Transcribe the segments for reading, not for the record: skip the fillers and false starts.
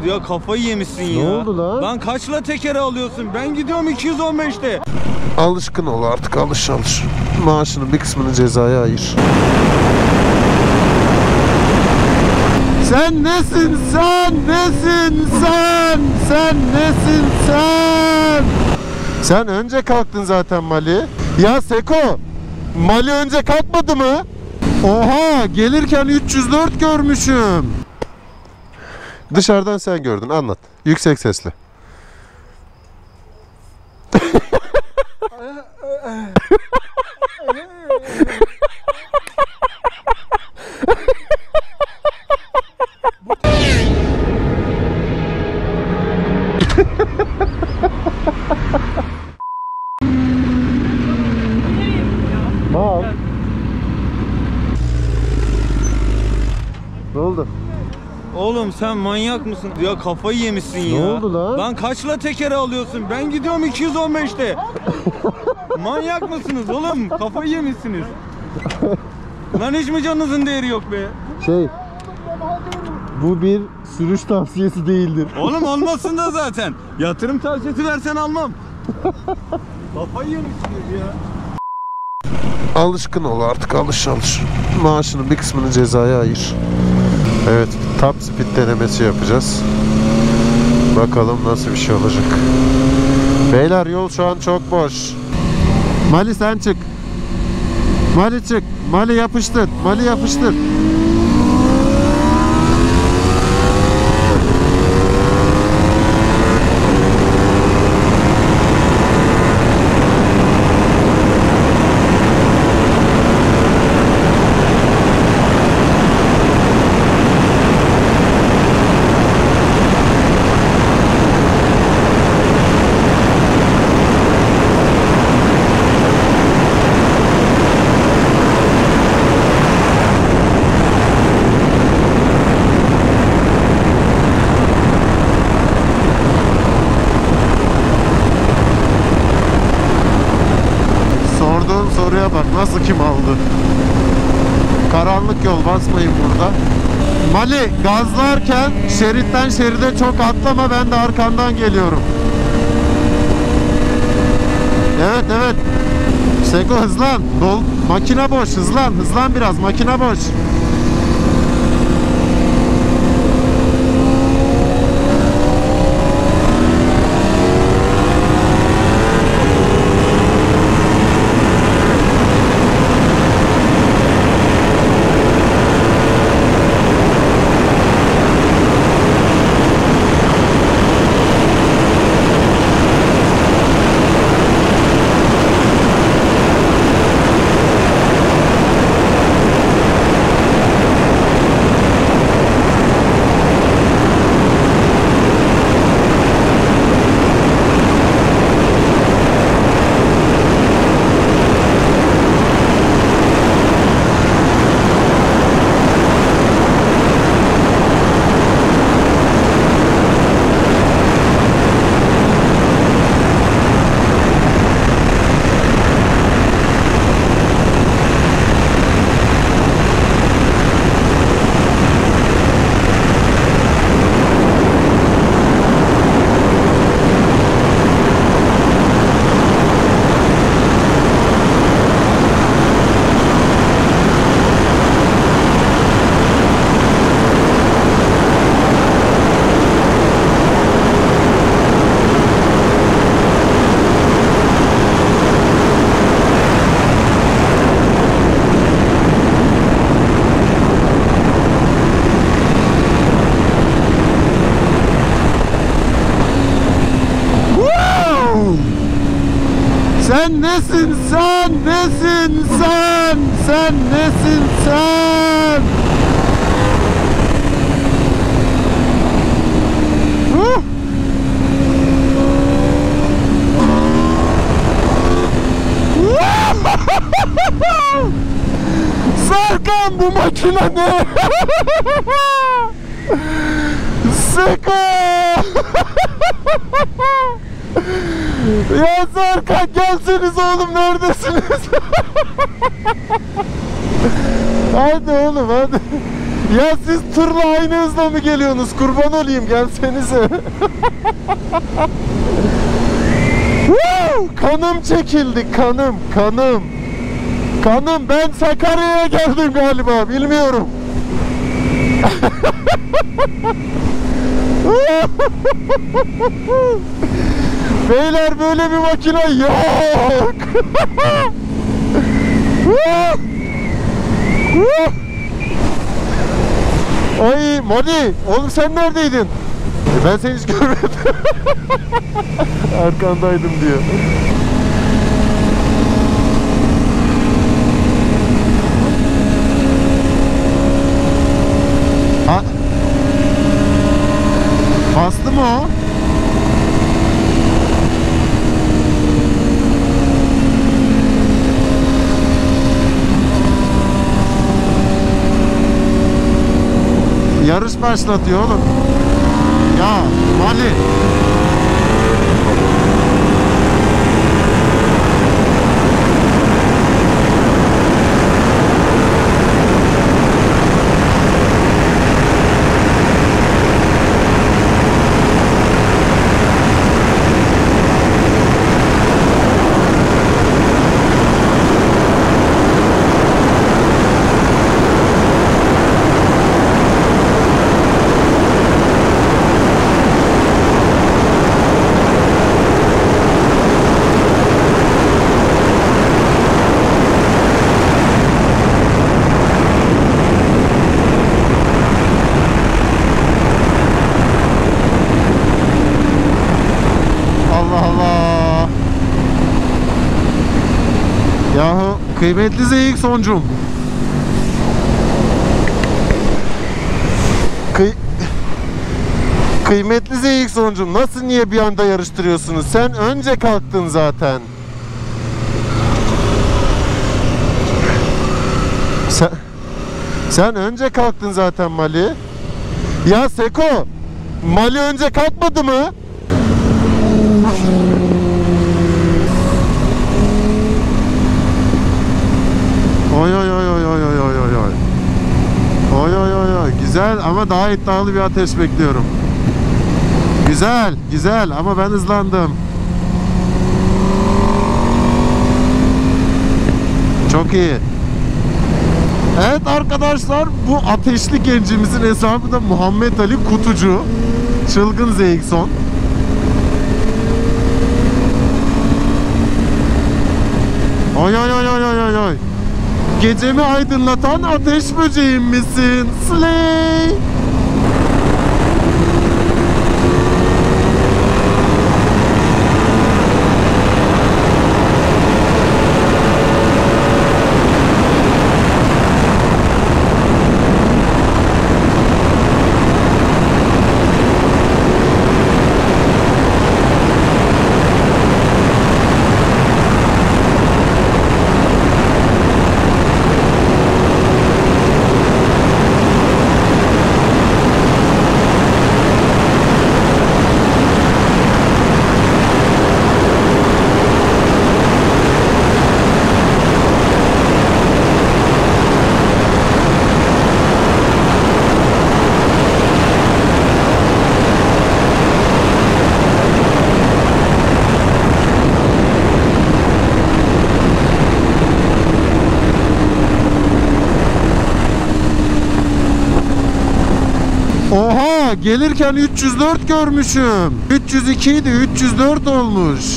Ya kafayı yemişsin ya. Ne oldu lan? Lan kaçla tekere alıyorsun? Ben gidiyorum 215'te. Alışkın ol artık, alış. Maaşının bir kısmını cezaya ayır. Sen nesin sen? Nesin sen? Sen nesin sen? Sen önce kalktın zaten Mali. Ya Seko, Mali önce kalkmadı mı? Oha, gelirken 304 görmüşüm. Dışarıdan sen gördün, anlat. Yüksek sesle. Mal. Ne oldu? Oğlum sen manyak mısın? Ya kafayı yemişsin ya. Ne oldu lan? Lan kaçla tekere alıyorsun? Ben gidiyorum 215'te. Manyak mısınız oğlum? Kafayı yemişsiniz. Lan hiç mi canınızın değeri yok be? Bu bir sürüş tavsiyesi değildir. Oğlum olmasın da zaten. Yatırım tavsiyesi versen almam. Kafayı yemişsiniz ya. Alışkın ol artık, alış. Maaşının bir kısmını cezaya ayır. Evet, top speed denemesi yapacağız. Bakalım nasıl bir şey olacak. Beyler, yol şu an çok boş. Mali sen çık. Mali çık. Mali yapıştır. Mali yapıştır. Soruya bak, nasıl kim aldı? Karanlık yol, basmayın burada. Mali, gazlarken şeritten şeride çok atlama, ben de arkandan geliyorum. Evet. Seko hızlan. Makine boş, hızlan biraz, makine boş. Sen nesin sen? Nesin sen? Sen nesin sen? Serkan, bu makine ne? Seko! Ya Serkan, gelseniz oğlum, neredesiniz? Hadi oğlum, hadi. Ya siz tırla aynı hızla mı geliyorsunuz? Kurban olayım, gelsenize. Kanım çekildi, kanım. Kanım, ben Sakarya'ya geldim galiba, bilmiyorum. Beyler, böyle bir makine yok. Ay Mali, oğlum sen neredeydin? Ben seni hiç görmedim. Arkandaydım diyor. Ha? Bastı mı o? Yarış başlatıyor oğlum. Ya Mali. Yahu kıymetli ZX-10'cum. Kıymetli ZX-10'cum, nasıl, niye bir anda yarıştırıyorsunuz? Sen önce kalktın zaten. Sen önce kalktın zaten Mali. Ya Seko, Mali önce kalkmadı mı? Oy oy oy oy oy oy oy oy oy. Oy oy oy oy. Güzel ama daha iddialı bir ateş bekliyorum. Güzel ama ben hızlandım. Çok iyi. Evet arkadaşlar, bu ateşli gencimizin hesabı da Muhammed Ali Kutucu. Çılgın ZX-10. Oy oy oy oy oy oy. Gecemi aydınlatan ateş böceğim misin? Slay! Oha, gelirken 304 görmüşüm. 302 idi, 304 olmuş.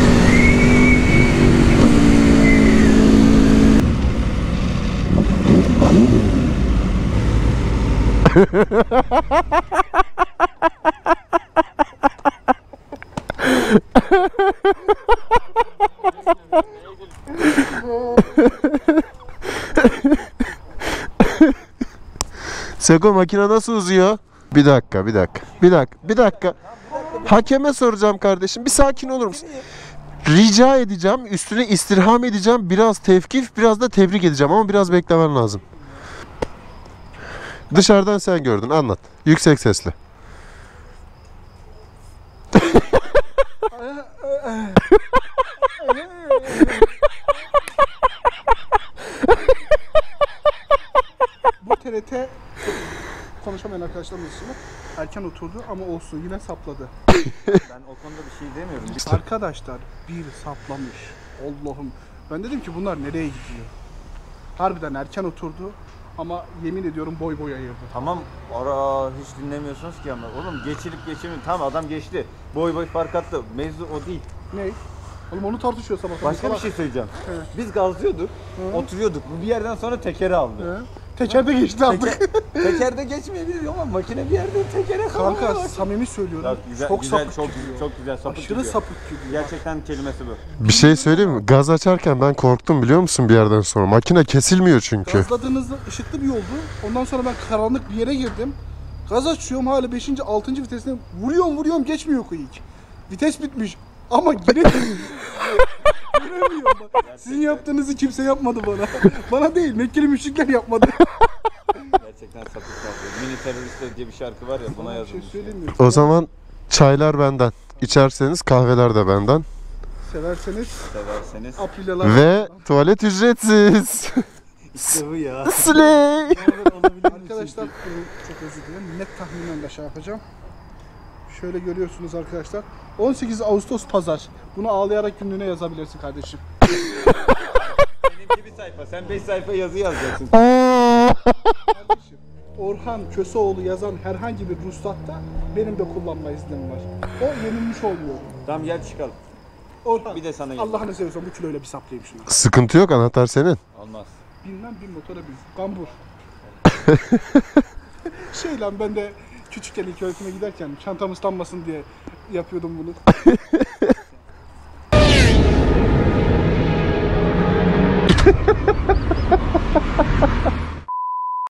Seko, makine nasıl uzuyor? Bir dakika. Hakeme soracağım kardeşim. Bir sakin olur musun? Rica edeceğim, üstüne istirham edeceğim. Biraz tevkif, biraz da tebrik edeceğim ama biraz beklemen lazım. Dışarıdan sen gördün, anlat. Yüksek sesle. Bu TRT arkadaşlarımız için erken oturdu ama olsun yine sapladı. Ben o konuda bir şey demiyorum. Arkadaşlar bir saplamış. Allah'ım. Ben dedim ki bunlar nereye gidiyor? Harbiden erken oturdu ama yemin ediyorum boy boy ayırdı. Tamam, ara hiç dinlemiyorsunuz ki ama. Oğlum geçirip geçirip tamam adam geçti. Boy boy fark attı. Mevzu o değil. Ne? Oğlum onu tartışıyor sabah. Başka bir şey söyleyeceğim. Biz gazlıyorduk, oturuyorduk. Bu bir yerden sonra tekeri aldı. Tekerde geçti artık. Tekerde geçmeyebilir ama makine bir yerde tekere kaldı. Kanka samimi söylüyorum. Güzel, çok güzel, sapık çok, gidiyor. çok güzel sapık Aşırı gidiyor. sapık gidiyor. Gerçekten kelimesi bu. Bir şey söyleyeyim mi? Gaz açarken ben korktum biliyor musun bir yerden sonra. Makine kesilmiyor çünkü. Gazladığınızda ışıklı bir yoldu. Ondan sonra ben karanlık bir yere girdim. Gaz açıyorum hala 5. 6. vitesine vuruyorum geçmiyor quick. Vites bitmiş ama giremiyorum. Sizin yaptığınızı kimse yapmadı bana. Bana değil, Mekkeli müşrikler yapmadı. Gerçekten sapık yapıyor. Mini teröristler diye bir şarkı var ya buna Bir şey yazılmış. söyleyeyim mi? O zaman çaylar benden. İçerseniz kahveler de benden. Severseniz Severseniz. Aprilalar. Ve tuvalet ücretsiz. İşte bu ya. Slay. Arkadaşlar çok özür dilerim. Net tahminen de şey yapacağım. Şöyle görüyorsunuz arkadaşlar. 18 Ağustos Pazar. Bunu ağlayarak günlüğüne yazabilirsin kardeşim. Benimki bir sayfa. Sen 5 sayfa yazı yazacaksın. Kardeşim, Orhan Köseoğlu yazan herhangi bir ruhsatta benim de kullanma iznim var. O yenilmiş olmuyor. Tamam gel çıkalım. Orhan, Bir de sana gel. Allah'ını seviyorsan bu kiloyla bir saplayayım şunu. Sıkıntı yok, anahtar senin. Olmaz. Bilmem bir motora bin. Gambur. Şey lan ben de küçükken ilk öğretime giderken çantam ıslanmasın diye yapıyordum bunu.